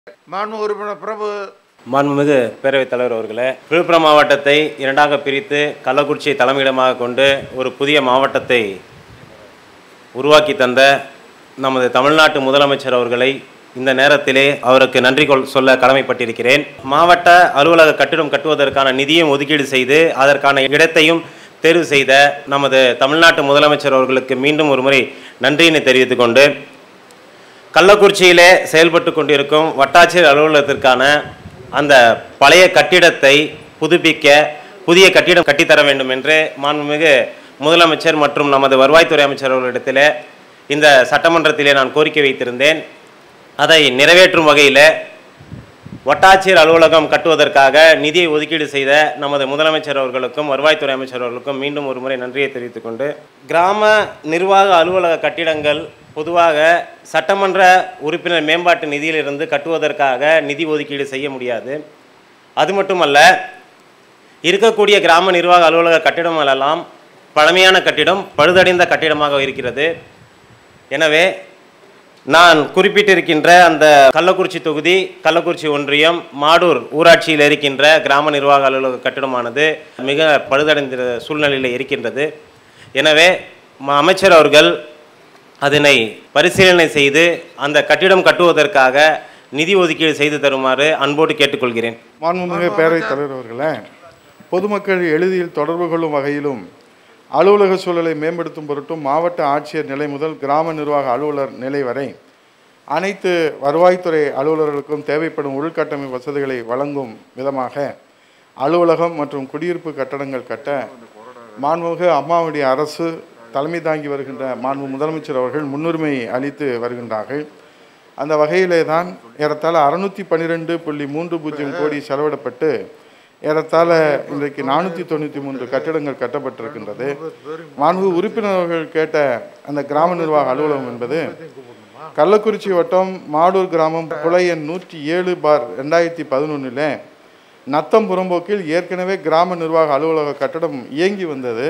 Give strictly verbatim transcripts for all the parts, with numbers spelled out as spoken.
மாண்புமிகு உறுப்பினர் பிரபு. மாண்புமிகு பேரவைத் தலைவர் அவர்களே, விழுப்புரம் மாவட்டத்தை இரண்டாக பிரித்து கள்ளக்குறிச்சியை தலைமையிடமாக கொண்டு ஒரு புதிய மாவட்டத்தை உருவாக்கி தந்த நமது தமிழ்நாட்டு முதலமைச்சர் அவர்களை இந்த நேரத்திலே அவருக்கு நன்றி சொல்ல கடமைப்பட்டிருக்கிறேன். மாவட்ட அலுவலக கட்டிடம் கட்டுவதற்கான நிதியும் ஒதுக்கீடு செய்து அதற்கான இடத்தையும் தேர்வு செய்த நமது தமிழ்நாட்டு முதலமைச்சர் அவர்களுக்கு மீண்டும் ஒரு முறை நன்றியினை தெரிவித்துக் கொண்டு, கள்ளக்குறிச்சியிலே செயல்பட்டு கொண்டிருக்கும் வட்டாட்சியர் அலுவலகத்திற்கான அந்த பழைய கட்டிடத்தை புதுப்பிக்க புதிய கட்டிடம் கட்டித்தர வேண்டும் என்று மாண்புமிகு முதலமைச்சர் மற்றும் நமது வருவாய்த்துறை அமைச்சர் அவர்களிடத்தில் இந்த சட்டமன்றத்திலே நான் கோரிக்கை வைத்திருந்தேன். அதை நிறைவேற்றும் வகையில் வட்டாட்சியர் அலுவலகம் கட்டுவதற்காக நிதியை ஒதுக்கீடு செய்த நமது முதலமைச்சர் அவர்களுக்கும் வருவாய்த்துறை அமைச்சர் அவர்களுக்கும் மீண்டும் ஒரு முறை நன்றியை தெரிவித்துக் கொண்டு, கிராம நிர்வாக அலுவலக கட்டிடங்கள் பொதுவாக சட்டமன்ற உறுப்பினர் மேம்பாட்டு நிதியிலிருந்து கட்டுவதற்காக நிதி ஒதுக்கீடு செய்ய முடியாது. அது மட்டுமல்ல, இருக்கக்கூடிய கிராம நிர்வாக அலுவலக கட்டிடங்களெல்லாம் பழமையான கட்டிடம், பழுதடைந்த கட்டிடமாக இருக்கிறது. எனவே நான் குறிப்பிட்டிருக்கின்ற அந்த கள்ளக்குறிச்சி தொகுதி, கள்ளக்குறிச்சி ஒன்றியம், மாடூர் ஊராட்சியில் இருக்கின்ற கிராம நிர்வாக அலுவலக கட்டிடமானது மிக பழுதடைந்த சூழ்நிலையில் இருக்கின்றது. எனவே அமைச்சர் அவர்கள் அதனை பரிசீலனை செய்து அந்த கட்டிடம் கட்டுவதற்காக நிதி ஒதுக்கீடு செய்து தருமாறு அன்போடு கேட்டுக்கொள்கிறேன். மாண்புமிகு பேரவைத் தலைவர் அவர்களே, பொதுமக்கள் எளிதில் தொடர்பு கொள்ளும் வகையிலும் அலுவலக சூழலை மேம்படுத்தும் பொருட்டும் மாவட்ட ஆட்சியர் நிலை முதல் கிராம நிர்வாக அலுவலர் நிலை வரை அனைத்து வருவாய்த்துறை அலுவலர்களுக்கும் தேவைப்படும் உள்கட்டமைப்பு வசதிகளை வழங்கும் விதமாக அலுவலகம் மற்றும் குடியிருப்பு கட்டடங்கள் கட்ட மாண்புமிகு அம்மாவுடைய அரசு தலைமை தாங்கி வருகின்ற மாண்பு முதலமைச்சர் அவர்கள் முன்னுரிமை அளித்து வருகின்றார்கள். அந்த வகையிலே தான் ஏறத்தாழ அறுநூற்றி பன்னிரெண்டு புள்ளி மூன்று பூஜ்ஜியம் கோடி செலவிடப்பட்டு ஏறத்தாழ இன்றைக்கு நானூற்றி தொண்ணூற்றி மூன்று கட்டிடங்கள் கட்டப்பட்டிருக்கின்றது. மாண்பு உறுப்பினர்கள் கேட்ட அந்த கிராம நிர்வாக அலுவலகம் என்பது கள்ளக்குறிச்சி வட்டம் மாடூர் கிராமம் குலை எண் நூற்றி ஏழு பார் ரெண்டாயிரத்தி பதினொன்றில் நத்தம் புறம்போக்கில் ஏற்கனவே கிராம நிர்வாக அலுவலக கட்டடம் இயங்கி வந்தது.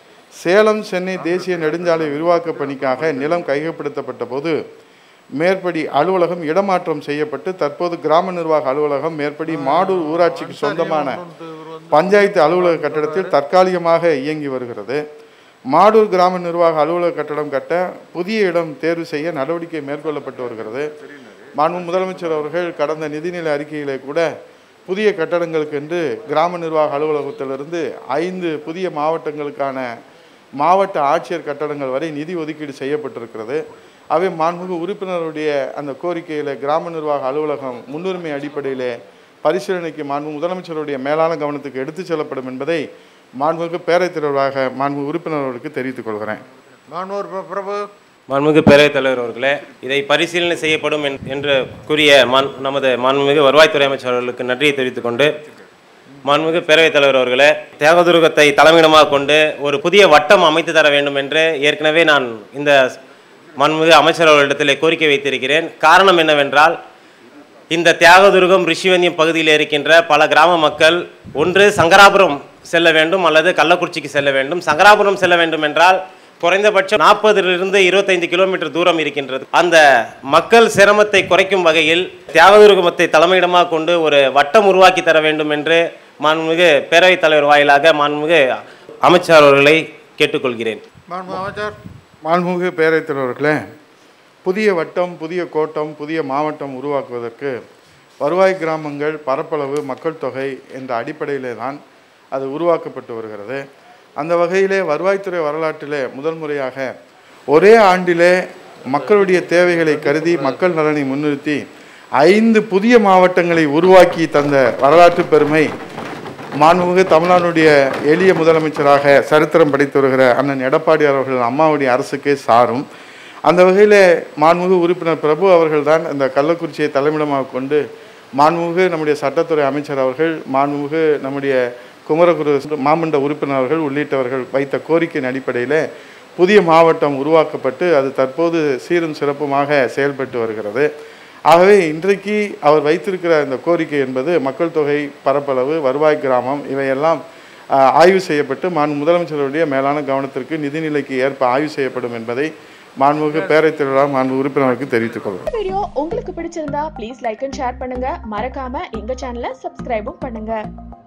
சேலம் சென்னை தேசிய நெடுஞ்சாலை விரிவாக்க பணிக்காக நிலம் கையகப்படுத்தப்பட்ட போது மேற்படி அலுவலகம் இடமாற்றம் செய்யப்பட்டு தற்போது கிராம நிர்வாக அலுவலகம் மேற்படி மாடூர் ஊராட்சிக்கு சொந்தமான பஞ்சாயத்து அலுவலக கட்டடத்தில் தற்காலிகமாக இயங்கி வருகிறது. மாடூர் கிராம நிர்வாக அலுவலக கட்டடம் கட்ட புதிய இடம் தேர்வு செய்ய நடவடிக்கை மேற்கொள்ளப்பட்டு வருகிறது. மாண்பு முதலமைச்சர் அவர்கள் கடந்த நிதிநிலை அறிக்கையிலே கூட புதிய கட்டடங்களுக்கு என்று கிராம நிர்வாக அலுவலகத்திலிருந்து ஐந்து புதிய மாவட்டங்களுக்கான மாவட்ட ஆட்சியர் கட்டடங்கள் வரை நிதி ஒதுக்கீடு செய்யப்பட்டிருக்கிறது. அவை மாண்புமிகு உறுப்பினருடைய அந்த கோரிக்கையில் கிராம நிர்வாக அலுவலகம் முன்னுரிமை அடிப்படையில் பரிசீலனைக்கு மாண்பு முதலமைச்சருடைய மேலான கவனத்துக்கு எடுத்துச் செல்லப்படும் என்பதை மாண்புமிகு பேரவைத் தலைவராக மாண்பு உறுப்பினர்களுக்கு தெரிவித்துக் கொள்கிறேன். பிரபு. மாண்புமிகு பேரவைத் தலைவர் அவர்களே, இதை பரிசீலனை செய்யப்படும் என்று கூறிய மான் நமது மாண்புமிகு வருவாய்த்துறை அமைச்சர் அவர்களுக்கு நன்றியை தெரிவித்துக் கொண்டு, மாண்புமிகு பேரவைத் தலைவர் அவர்களே, தியாகதுருகத்தை தலைமையிடமாக கொண்டு ஒரு புதிய வட்டம் அமைத்து தர வேண்டும் என்று ஏற்கனவே நான் இந்த மாண்புமிகு அமைச்சர் அவர்களிடத்தில் கோரிக்கை வைத்திருக்கிறேன். காரணம் என்னவென்றால், இந்த தியாகதுருகம் ரிஷிவந்தியம் பகுதியில் இருக்கின்ற பல கிராம மக்கள் ஒன்று சங்கராபுரம் செல்ல வேண்டும் அல்லது கள்ளக்குறிச்சிக்கு செல்ல வேண்டும். சங்கராபுரம் செல்ல வேண்டும் என்றால் குறைந்தபட்சம் நாற்பதிலிருந்து இருபத்தைந்து கிலோமீட்டர் தூரம் இருக்கின்றது. அந்த மக்கள் சிரமத்தை குறைக்கும் வகையில் தியாகதுருகத்தை தலைமையிடமாக கொண்டு ஒரு வட்டம் உருவாக்கி தர வேண்டும் என்று மாண்புமிகு பேரவைத் தலைவர் வாயிலாக மாண்புமிகு அமைச்சர் அவர்களை கேட்டுக்கொள்கிறேன். மாண்புமிகு பேரவைத் தலைவர்களே, புதிய வட்டம், புதிய கோட்டம், புதிய மாவட்டம் உருவாக்குவதற்கு வருவாய் கிராமங்கள், பரப்பளவு, மக்கள் தொகை என்ற அடிப்படையிலே தான் அது உருவாக்கப்பட்டு வருகிறது. அந்த வகையிலே வருவாய்த்துறை வரலாற்றிலே முதல் முறையாக ஒரே ஆண்டிலே மக்களுடைய தேவைகளை கருதி மக்கள் நலனை முன்னிறுத்தி ஐந்து புதிய மாவட்டங்களை உருவாக்கி தந்த வரலாற்று பெருமை மாண்புமிகு தமிழ்நாடுடைய எளிய முதலமைச்சராக சரித்திரம் படைத்து வருகிற அண்ணன் எடப்பாடியார் அவர்கள் அம்மாவுடைய அரசுக்கே சாரும். அந்த வகையில் மாண்புமிகு உறுப்பினர் பிரபு அவர்கள்தான் இந்த கள்ளக்குறிச்சியை தலைமையிடமாக கொண்டு மாண்புமிகு நம்முடைய சட்டத்துறை அமைச்சர் அவர்கள், மாண்புமிகு நம்முடைய குமரகுரு மாமன்ற உறுப்பினர்கள் உள்ளிட்டவர்கள் வைத்த கோரிக்கையின் அடிப்படையில் புதிய மாவட்டம் உருவாக்கப்பட்டு அது தற்போது சீரும் சிறப்புமாக செயல்பட்டு வருகிறது. ஆகவே இன்றைக்கு அவர் வைத்திருக்கிற இந்த கோரிக்கை என்பது மக்கள் தொகை, பரப்பளவு, வருவாய் கிராமம் இவையெல்லாம் ஆய்வு செய்யப்பட்டு மாண்பு முதலமைச்சருடைய மேலான கவனத்திற்கு நிதிநிலைக்கு ஏற்ப ஆய்வு செய்யப்படும் என்பதை மாண்புமிகு பேரவைத் தலைவராக மாண்பு உறுப்பினருக்கு தெரிவித்துக் கொள்கிறோம். வீடியோ உங்களுக்கு பிடிச்சிருந்தா ப்ளீஸ் லைக் அண்ட் ஷேர் பண்ணுங்க. மறக்காம எங்க சேனலை சப்ஸ்கிரைபும் பண்ணுங்க.